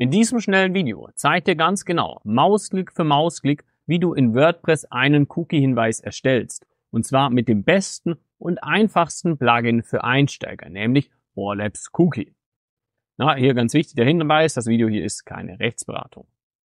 In diesem schnellen Video zeigt dir ganz genau, Mausklick für Mausklick, wie du in WordPress einen Cookie-Hinweis erstellst. Und zwar mit dem besten und einfachsten Plugin für Einsteiger, nämlich Borlabs Cookie. Na, hier ganz wichtig der Hinweis, das Video hier ist keine Rechtsberatung.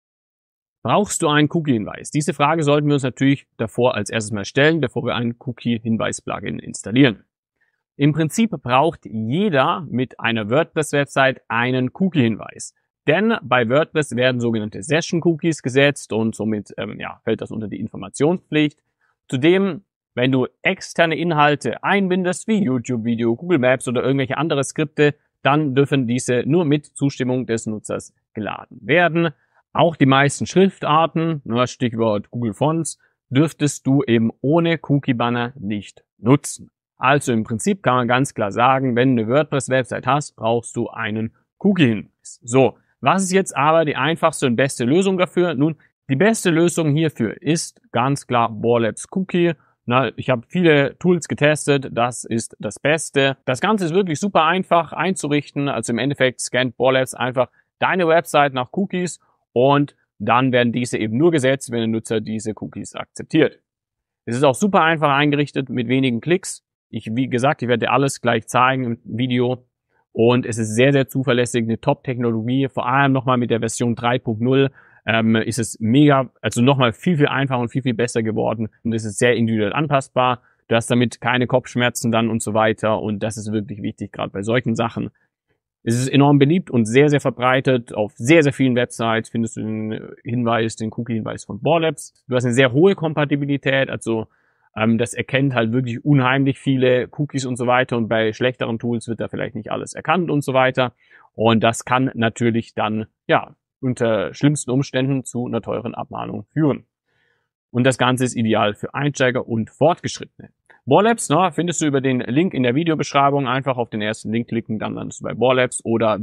Brauchst du einen Cookie-Hinweis? Diese Frage sollten wir uns natürlich davor als erstes mal stellen, bevor wir einen Cookie-Hinweis-Plugin installieren. Im Prinzip braucht jeder mit einer WordPress-Website einen Cookie-Hinweis. Denn bei WordPress werden sogenannte Session-Cookies gesetzt und somit fällt das unter die Informationspflicht. Zudem, wenn du externe Inhalte einbindest, wie YouTube-Video, Google Maps oder irgendwelche andere Skripte, dann dürfen diese nur mit Zustimmung des Nutzers geladen werden. Auch die meisten Schriftarten, Stichwort Google Fonts, dürftest du eben ohne Cookie-Banner nicht nutzen. Also im Prinzip kann man ganz klar sagen, wenn du eine WordPress-Website hast, brauchst du einen Cookie-Hinweis. So, was ist jetzt aber die einfachste und beste Lösung dafür? Nun, die beste Lösung hierfür ist ganz klar Borlabs Cookie. Ich habe viele Tools getestet, das ist das Beste. Das Ganze ist wirklich super einfach einzurichten. Also im Endeffekt scannt Borlabs einfach deine Website nach Cookies und dann werden diese eben nur gesetzt, wenn der Nutzer diese Cookies akzeptiert. Es ist auch super einfach eingerichtet mit wenigen Klicks. Wie gesagt, ich werde dir alles gleich zeigen im Video. Und es ist sehr, sehr zuverlässig, eine Top-Technologie. Vor allem nochmal mit der Version 3.0 ist es mega, also nochmal viel, viel einfacher und viel, viel besser geworden. Und es ist sehr individuell anpassbar. Du hast damit keine Kopfschmerzen dann und so weiter. Und das ist wirklich wichtig, gerade bei solchen Sachen. Es ist enorm beliebt und sehr, sehr verbreitet. Auf sehr, sehr vielen Websites findest du den Cookie-Hinweis von Borlabs. Du hast eine sehr hohe Kompatibilität, also das erkennt halt wirklich unheimlich viele Cookies und so weiter. Und bei schlechteren Tools wird da vielleicht nicht alles erkannt und so weiter. Und das kann natürlich dann, unter schlimmsten Umständen zu einer teuren Abmahnung führen. Und das Ganze ist ideal für Einsteiger und Fortgeschrittene. Borlabs findest du über den Link in der Videobeschreibung. Einfach auf den ersten Link klicken, dann landest du bei Borlabs oder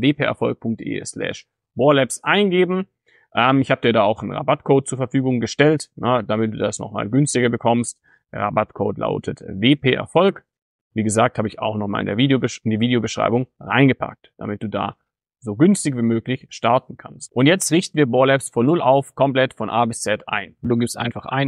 wperfolg.de/Borlabs eingeben. Ich habe dir da auch einen Rabattcode zur Verfügung gestellt, damit du das nochmal günstiger bekommst. Der Rabattcode lautet WPErfolg. Wie gesagt, habe ich auch nochmal in die Videobeschreibung reingepackt, damit du da so günstig wie möglich starten kannst. Und jetzt richten wir Borlabs von null auf komplett von A bis Z ein. Du gibst einfach ein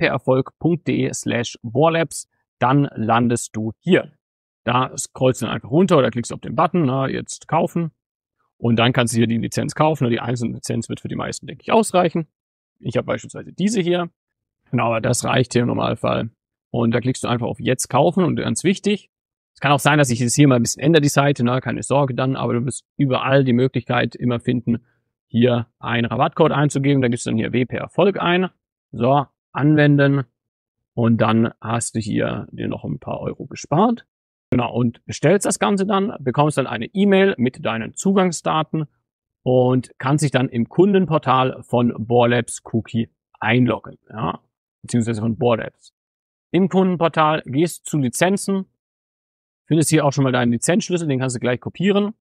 wperfolg.de/Borlabs. Dann landest du hier. Da scrollst du dann einfach runter oder klickst auf den Button, jetzt kaufen. Und dann kannst du hier die Lizenz kaufen. Die einzelne Lizenz wird für die meisten, denke ich, ausreichen. Ich habe beispielsweise diese hier. Genau, aber das reicht hier im Normalfall. Und da klickst du einfach auf Jetzt kaufen. Und ganz wichtig, es kann auch sein, dass ich es hier mal ein bisschen ändere, die Seite, keine Sorge dann. Aber du wirst überall die Möglichkeit immer finden, hier einen Rabattcode einzugeben. Da gibst du dann hier WPErfolg ein. So, anwenden. Und dann hast du hier dir noch ein paar Euro gespart. Genau, und bestellst das Ganze dann, bekommst dann eine E-Mail mit deinen Zugangsdaten und kannst dich dann im Kundenportal von Borlabs Cookie einloggen, beziehungsweise von Borlabs. Im Kundenportal gehst du zu Lizenzen, findest hier auch schon mal deinen Lizenzschlüssel, den kannst du gleich kopieren.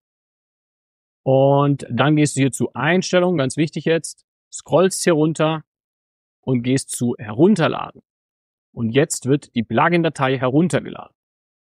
Und dann gehst du hier zu Einstellungen, ganz wichtig jetzt, scrollst hier runter und gehst zu Herunterladen. Und jetzt wird die Plugin-Datei heruntergeladen.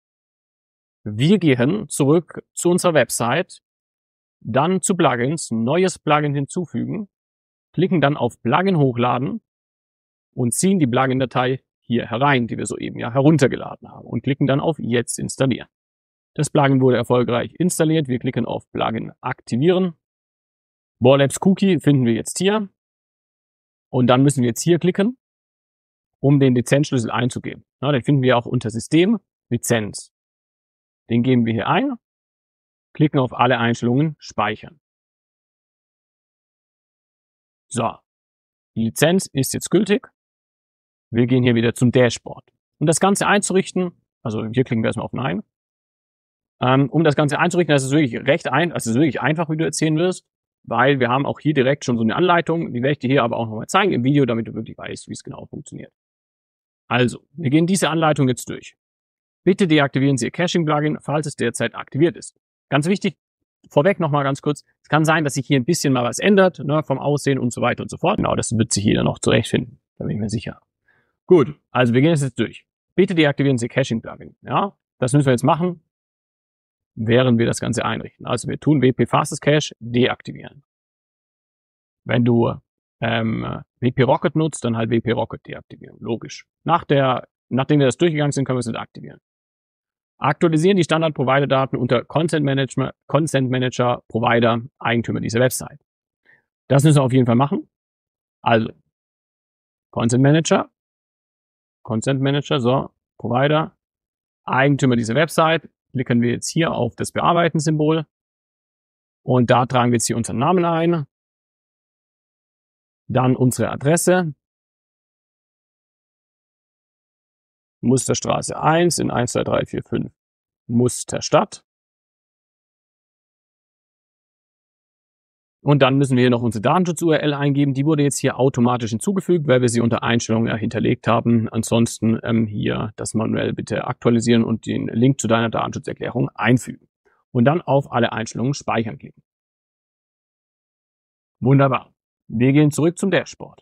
Wir gehen zurück zu unserer Website, dann zu Plugins, neues Plugin hinzufügen, klicken dann auf Plugin hochladen und ziehen die Plugin-Datei hier herein, die wir soeben heruntergeladen haben und klicken dann auf Jetzt installieren. Das Plugin wurde erfolgreich installiert. Wir klicken auf Plugin aktivieren. Borlabs Cookie finden wir jetzt hier und dann müssen wir jetzt hier klicken, um den Lizenzschlüssel einzugeben. Den finden wir auch unter System, Lizenz. Den geben wir hier ein, klicken auf alle Einstellungen, speichern. So, die Lizenz ist jetzt gültig. Wir gehen hier wieder zum Dashboard. Um das Ganze einzurichten, also hier klicken wir erstmal auf Nein. Um das Ganze einzurichten, das ist wirklich wirklich einfach, wie du erzählen wirst, weil wir haben auch hier direkt schon so eine Anleitung, die werde ich dir hier aber auch nochmal zeigen im Video, damit du wirklich weißt, wie es genau funktioniert. Also, wir gehen diese Anleitung jetzt durch. Bitte deaktivieren Sie Ihr Caching-Plugin, falls es derzeit aktiviert ist. Ganz wichtig, vorweg nochmal ganz kurz, es kann sein, dass sich hier ein bisschen mal was ändert, vom Aussehen und so weiter und so fort. Genau, das wird sich jeder noch zurechtfinden, da bin ich mir sicher. Gut, also wir gehen jetzt durch. Bitte deaktivieren Sie Ihr Caching-Plugin. Das müssen wir jetzt machen, während wir das Ganze einrichten. Also wir tun WP Fastest Cache deaktivieren. Wenn du WP Rocket nutzt, dann halt WP Rocket deaktivieren. Logisch. Nachdem wir das durchgegangen sind, können wir es nicht aktivieren. Aktualisieren die Standard-Provider-Daten unter Consent Manager, Provider, Eigentümer dieser Website. Das müssen wir auf jeden Fall machen. Also, Consent Manager, so, Provider, Eigentümer dieser Website. Klicken wir jetzt hier auf das Bearbeiten-Symbol. Und da tragen wir jetzt hier unseren Namen ein. Dann unsere Adresse. Musterstraße 1 in 12345 Musterstadt. Und dann müssen wir hier noch unsere Datenschutz-URL eingeben. Die wurde jetzt hier automatisch hinzugefügt, weil wir sie unter Einstellungen hinterlegt haben. Ansonsten hier das manuell bitte aktualisieren und den Link zu deiner Datenschutzerklärung einfügen. Und dann auf alle Einstellungen speichern klicken. Wunderbar. Wir gehen zurück zum Dashboard.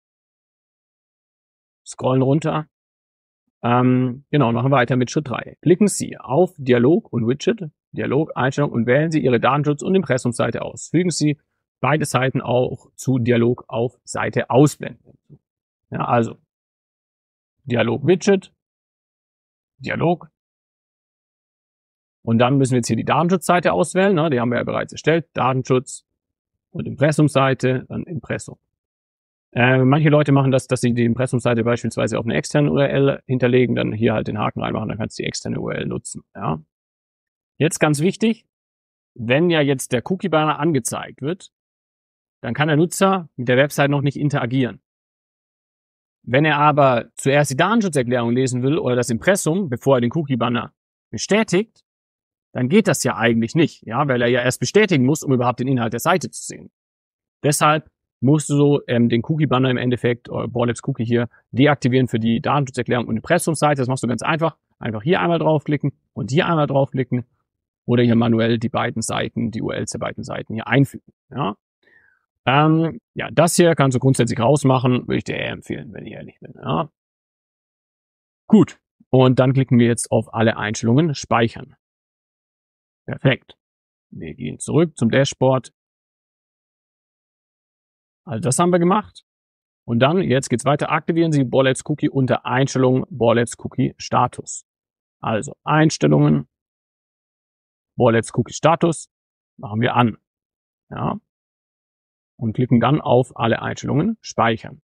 Scrollen runter. Genau, machen wir weiter mit Schritt 3. Klicken Sie auf Dialog und Widget, Dialog, Einstellung und wählen Sie Ihre Datenschutz- und Impressumsseite aus. Fügen Sie beide Seiten auch zu Dialog auf Seite ausblenden. Ja, also Dialog Widget, Dialog. Und dann müssen wir jetzt hier die Datenschutzseite auswählen. Ne? Die haben wir ja bereits erstellt. Datenschutz und Impressumsseite, dann Impressum. Manche Leute machen das, dass sie die Impressumsseite beispielsweise auf eine externe URL hinterlegen, dann hier halt den Haken reinmachen, dann kannst du die externe URL nutzen. Ja. Jetzt ganz wichtig, wenn ja jetzt der Cookie-Banner angezeigt wird, dann kann der Nutzer mit der Website noch nicht interagieren. Wenn er aber zuerst die Datenschutzerklärung lesen will oder das Impressum, bevor er den Cookie-Banner bestätigt, dann geht das ja eigentlich nicht, ja, weil er ja erst bestätigen muss, um überhaupt den Inhalt der Seite zu sehen. Deshalb musst du so den Cookie-Banner im Endeffekt, Borlabs Cookie hier, deaktivieren für die Datenschutzerklärung und Impressumsseite. Das machst du ganz einfach. Einfach hier einmal draufklicken und hier einmal draufklicken oder hier manuell die beiden Seiten, die URLs der beiden Seiten hier einfügen. Ja, ja, das hier kannst du grundsätzlich rausmachen, würde ich dir eher empfehlen, wenn ich ehrlich bin. Ja. Gut, und dann klicken wir jetzt auf alle Einstellungen speichern. Perfekt. Wir gehen zurück zum Dashboard. Also das haben wir gemacht. Und dann, jetzt geht's weiter, aktivieren Sie Borlabs Cookie unter Einstellungen Borlabs Cookie Status. Also Einstellungen, Borlabs Cookie Status, machen wir an. Ja. Und klicken dann auf alle Einstellungen speichern.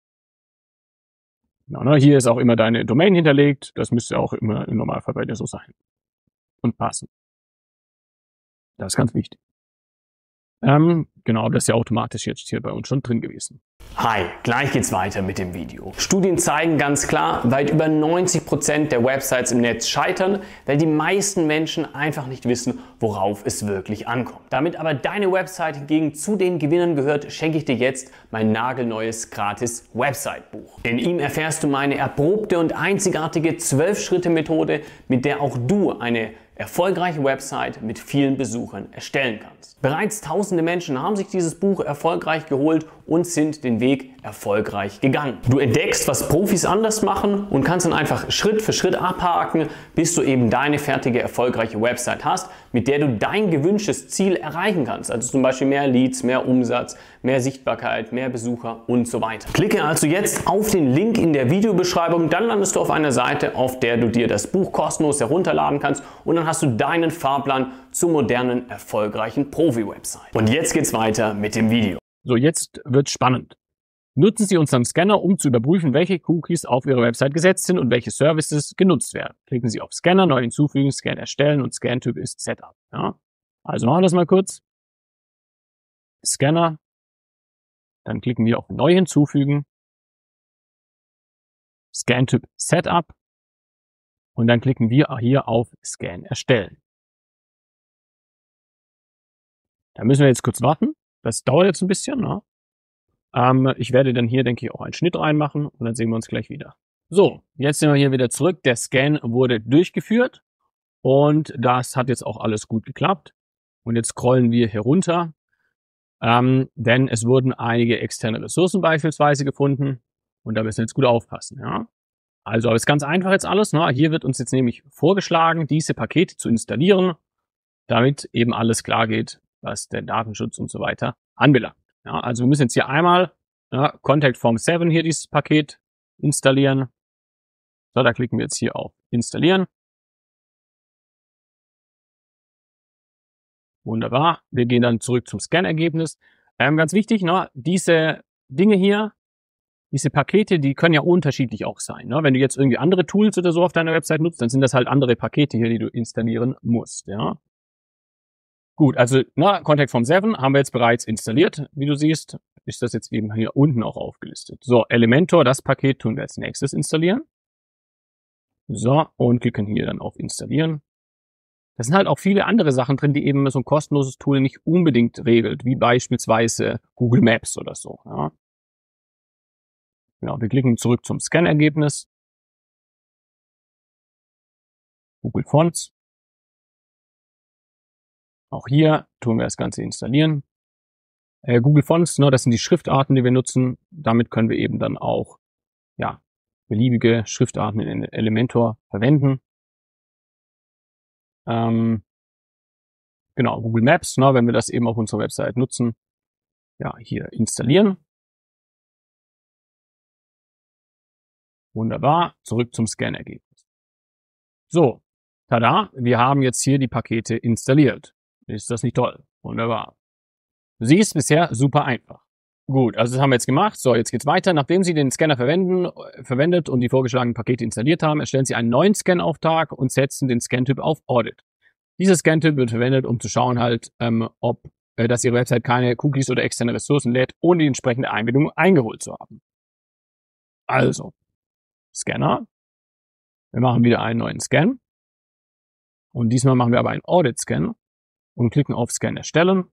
Ja, ne, hier ist auch immer deine Domain hinterlegt. Das müsste auch immer im Normalfall bei dir so sein. Und passen. Das ist ganz wichtig. Genau, das ist ja automatisch jetzt hier bei uns schon drin gewesen. Hi, gleich geht's weiter mit dem Video. Studien zeigen ganz klar, weit über 90% der Websites im Netz scheitern, weil die meisten Menschen einfach nicht wissen, worauf es wirklich ankommt. Damit aber deine Website hingegen zu den Gewinnern gehört, schenke ich dir jetzt mein nagelneues gratis Website-Buch. In ihm erfährst du meine erprobte und einzigartige 12-Schritte-Methode, mit der auch du eine erfolgreiche Website mit vielen Besuchern erstellen kannst. Bereits tausende Menschen haben sich dieses Buch erfolgreich geholt und sind den Weg erfolgreich gegangen. Du entdeckst, was Profis anders machen und kannst dann einfach Schritt für Schritt abhaken, bis du eben deine fertige, erfolgreiche Website hast, mit der du dein gewünschtes Ziel erreichen kannst. Also zum Beispiel mehr Leads, mehr Umsatz, mehr Sichtbarkeit, mehr Besucher und so weiter. Klicke also jetzt auf den Link in der Videobeschreibung, dann landest du auf einer Seite, auf der du dir das Buch kostenlos herunterladen kannst und dann hast du deinen Fahrplan zur modernen, erfolgreichen Profi-Website. Und jetzt geht's weiter mit dem Video. So, jetzt wird's spannend. Nutzen Sie unseren Scanner, um zu überprüfen, welche Cookies auf Ihrer Website gesetzt sind und welche Services genutzt werden. Klicken Sie auf Scanner, neu hinzufügen, Scan erstellen und Scan-Typ ist Setup. Ja? Also machen wir das mal kurz. Scanner. Dann klicken wir auf neu hinzufügen. Scan-Typ Setup. Und dann klicken wir hier auf Scan erstellen. Da müssen wir jetzt kurz warten. Das dauert jetzt ein bisschen. Ne? Ich werde dann hier, denke ich, auch einen Schnitt reinmachen und dann sehen wir uns gleich wieder. So, jetzt sind wir hier wieder zurück. Der Scan wurde durchgeführt und das hat jetzt auch alles gut geklappt. Und jetzt scrollen wir hier runter, denn es wurden einige externe Ressourcen beispielsweise gefunden und da müssen wir jetzt gut aufpassen. Ja? Also, aber ist ganz einfach jetzt alles. Ne? Hier wird uns jetzt nämlich vorgeschlagen, diese Pakete zu installieren, damit eben alles klar geht, was den Datenschutz und so weiter anbelangt. Ja, also wir müssen jetzt hier einmal Contact Form 7 hier dieses Paket installieren. So, da klicken wir jetzt hier auf Installieren. Wunderbar. Wir gehen dann zurück zum Scan-Ergebnis. Ganz wichtig, diese Dinge hier, diese Pakete, die können ja unterschiedlich auch sein. Ne? Wenn du jetzt irgendwie andere Tools oder so auf deiner Website nutzt, dann sind das halt andere Pakete hier, die du installieren musst. Ja. Gut, also Contact Form 7 haben wir jetzt bereits installiert. Wie du siehst, ist das jetzt eben hier unten auch aufgelistet. So, Elementor, das Paket tun wir als nächstes installieren. So, und klicken hier dann auf Installieren. Da sind halt auch viele andere Sachen drin, die eben so ein kostenloses Tool nicht unbedingt regelt, wie beispielsweise Google Maps oder so. Ja. Genau, wir klicken zurück zum Scan-Ergebnis. Google Fonts. Auch hier tun wir das Ganze installieren. Google Fonts, das sind die Schriftarten, die wir nutzen. Damit können wir eben dann auch beliebige Schriftarten in Elementor verwenden. Genau, Google Maps, wenn wir das eben auf unserer Website nutzen, hier installieren. Wunderbar, zurück zum Scan-Ergebnis. So, tada, wir haben jetzt hier die Pakete installiert. Ist das nicht toll? Wunderbar. Du siehst, bisher super einfach. Gut, also das haben wir jetzt gemacht. So, jetzt geht's weiter. Nachdem Sie den Scanner verwendet und die vorgeschlagenen Pakete installiert haben, erstellen Sie einen neuen Scan-Auftrag und setzen den Scan-Typ auf Audit. Dieser Scan-Typ wird verwendet, um zu schauen dass Ihre Website keine Cookies oder externe Ressourcen lädt, ohne die entsprechende Einbindung eingeholt zu haben. Also, Scanner. Wir machen wieder einen neuen Scan. Und diesmal machen wir aber einen Audit-Scan und klicken auf Scan erstellen.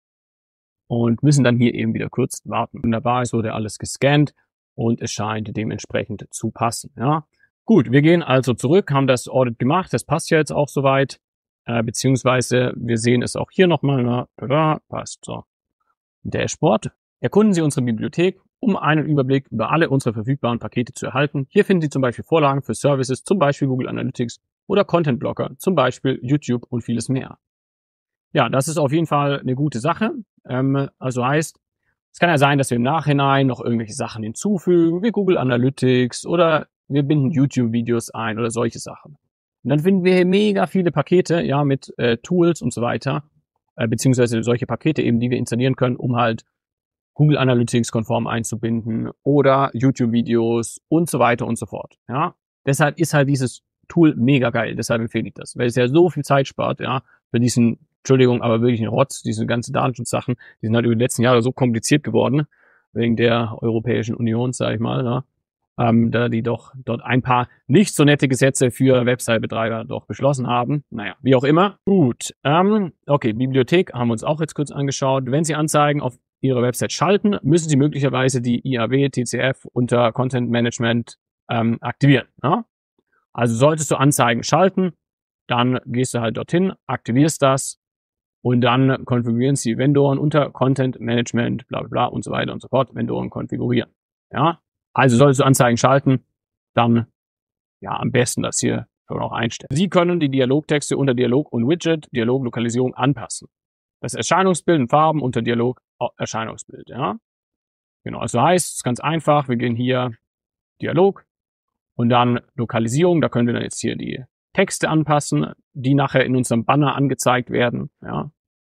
Und müssen dann hier eben wieder kurz warten. Wunderbar, es wurde alles gescannt und es scheint dementsprechend zu passen. Ja. Gut, wir gehen also zurück, haben das Audit gemacht, das passt ja jetzt auch soweit. Beziehungsweise wir sehen es auch hier nochmal. Passt so. Dashboard. Erkunden Sie unsere Bibliothek, um einen Überblick über alle unsere verfügbaren Pakete zu erhalten. Hier finden Sie zum Beispiel Vorlagen für Services, zum Beispiel Google Analytics oder Content Blocker, zum Beispiel YouTube und vieles mehr. Ja, das ist auf jeden Fall eine gute Sache. Also heißt, es kann ja sein, dass wir im Nachhinein noch irgendwelche Sachen hinzufügen, wie Google Analytics oder wir binden YouTube-Videos ein oder solche Sachen. Und dann finden wir hier mega viele Pakete, mit Tools und so weiter, beziehungsweise solche Pakete eben, die wir installieren können, um halt Google Analytics konform einzubinden oder YouTube-Videos und so weiter und so fort. Ja, deshalb ist halt dieses Tool mega geil. Deshalb empfehle ich das, weil es ja so viel Zeit spart, für diesen, Entschuldigung, aber wirklich ein Rotz, diese ganzen Datenschutzsachen, die sind halt über die letzten Jahre so kompliziert geworden, wegen der Europäischen Union, sage ich mal, da die doch dort ein paar nicht so nette Gesetze für Website-Betreiber doch beschlossen haben. Naja, wie auch immer. Gut, okay, Bibliothek haben wir uns auch jetzt kurz angeschaut. Wenn Sie Anzeigen auf Ihre Website schalten, müssen Sie möglicherweise die IAB, TCF unter Content Management aktivieren. Ja? Also solltest du Anzeigen schalten, dann gehst du halt dorthin, aktivierst das und dann konfigurieren Sie Vendoren unter Content Management, bla bla bla und so weiter und so fort, Vendoren konfigurieren. Ja, also solltest du Anzeigen schalten, dann am besten das hier schon auch einstellen. Sie können die Dialogtexte unter Dialog und Widget, Dialoglokalisierung anpassen. Das Erscheinungsbild und Farben unter Dialog, Erscheinungsbild, ja. Genau, also heißt, es ist ganz einfach, wir gehen hier Dialog und dann Lokalisierung, da können wir dann jetzt hier die Texte anpassen, die nachher in unserem Banner angezeigt werden, ja.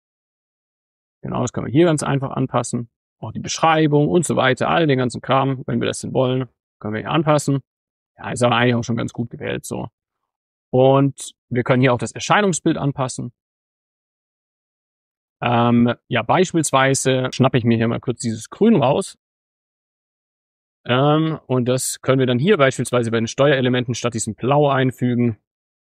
Genau, das können wir hier ganz einfach anpassen. Auch die Beschreibung und so weiter, all den ganzen Kram, wenn wir das denn wollen, können wir hier anpassen. Ja, ist aber eigentlich auch schon ganz gut gewählt, so. Und wir können hier auch das Erscheinungsbild anpassen. Beispielsweise schnappe ich mir hier mal kurz dieses Grün raus. Und das können wir dann hier beispielsweise bei den Steuerelementen statt diesem Blau einfügen.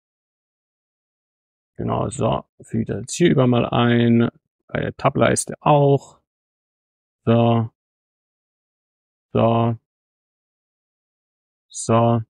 Genau, so, füge das jetzt hier über mal ein, bei der Tableiste auch. So. So. So.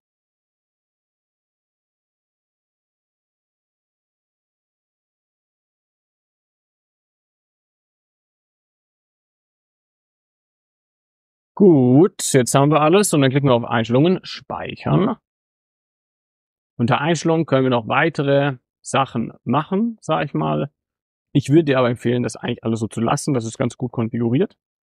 Gut, jetzt haben wir alles und dann klicken wir auf Einstellungen, speichern. Unter Einstellungen können wir noch weitere Sachen machen, sage ich mal. Ich würde dir aber empfehlen, das eigentlich alles so zu lassen, das ist ganz gut konfiguriert.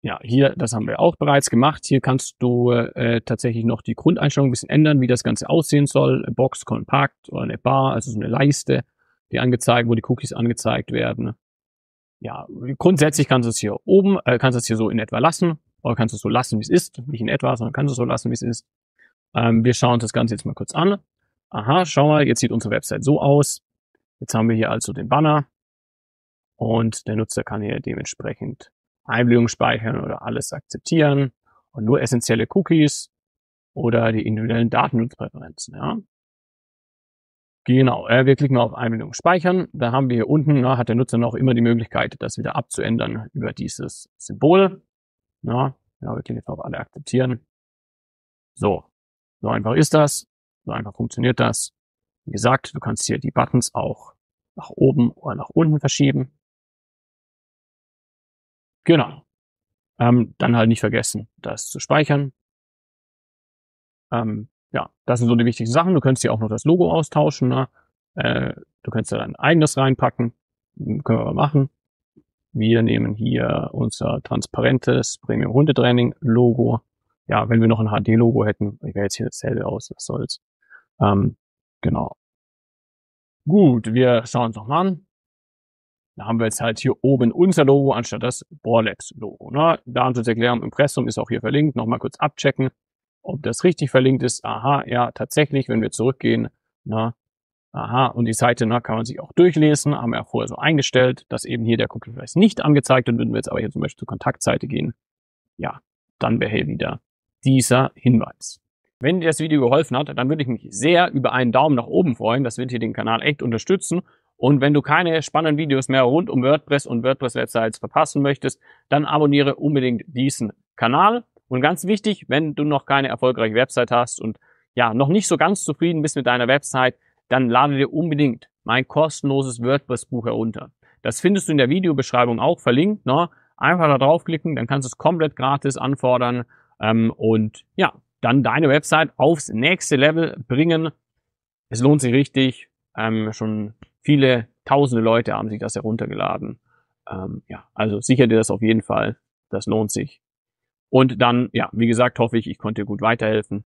ja, hier, das haben wir auch bereits gemacht. Hier kannst du tatsächlich noch die Grundeinstellung ein bisschen ändern, wie das Ganze aussehen soll. Eine Box, kompakt oder eine Bar, also so eine Leiste, die angezeigt, wo die Cookies angezeigt werden. Ja, grundsätzlich kannst du es hier oben, kannst du es hier so in etwa lassen, oder kannst du es so lassen, wie es ist. Nicht in etwa, sondern kannst du es so lassen, wie es ist. Wir schauen uns das Ganze jetzt mal kurz an. Aha, schau mal, jetzt sieht unsere Website so aus. Jetzt haben wir hier also den Banner und der Nutzer kann hier dementsprechend Einwilligung speichern oder alles akzeptieren und nur essentielle Cookies oder die individuellen Datennutzpräferenzen. Ja. Genau, wir klicken auf Einwilligung speichern. Da haben wir hier unten, hat der Nutzer noch immer die Möglichkeit, das wieder abzuändern über dieses Symbol. Ja, wir klicken jetzt auf alle akzeptieren. So einfach ist das. So einfach funktioniert das. Wie gesagt, du kannst hier die Buttons auch nach oben oder nach unten verschieben. Genau. Dann halt nicht vergessen, das zu speichern. Ja, das sind so die wichtigsten Sachen. Du könntest hier auch noch das Logo austauschen. Ne? Du könntest da dein eigenes reinpacken. Können wir mal machen. Wir nehmen hier unser transparentes Premium Hundetraining Logo. Ja, wenn wir noch ein HD-Logo hätten, ich wäre jetzt hier dasselbe aus, was soll's. Genau. Gut, wir schauen uns noch mal an. Da haben wir jetzt halt hier oben unser Logo anstatt das Borlabs Logo. Ne? Datenschutzerklärung im Impressum ist auch hier verlinkt. Nochmal kurz abchecken, ob das richtig verlinkt ist. Aha, ja, tatsächlich, wenn wir zurückgehen. Na, aha, und die Seite kann man sich auch durchlesen. Haben wir ja vorher so eingestellt, dass eben hier der Cookie vielleicht nicht angezeigt wird. Würden wir jetzt aber hier zum Beispiel zur Kontaktseite gehen, ja, dann wäre hier wieder dieser Hinweis. Wenn dir das Video geholfen hat, dann würde ich mich sehr über einen Daumen nach oben freuen. Das wird hier den Kanal echt unterstützen. Und wenn du keine spannenden Videos mehr rund um WordPress und WordPress-Websites verpassen möchtest, dann abonniere unbedingt diesen Kanal. Und ganz wichtig, wenn du noch keine erfolgreiche Website hast und ja, noch nicht so ganz zufrieden bist mit deiner Website, dann lade dir unbedingt mein kostenloses WordPress-Buch herunter. Das findest du in der Videobeschreibung auch verlinkt. Ne? Einfach da draufklicken, dann kannst du es komplett gratis anfordern und ja, dann deine Website aufs nächste Level bringen. Es lohnt sich richtig. Schon viele tausende Leute haben sich das heruntergeladen. Ja, also sicher dir das auf jeden Fall. Das lohnt sich. Und dann, ja, wie gesagt, hoffe ich, ich konnte dir gut weiterhelfen.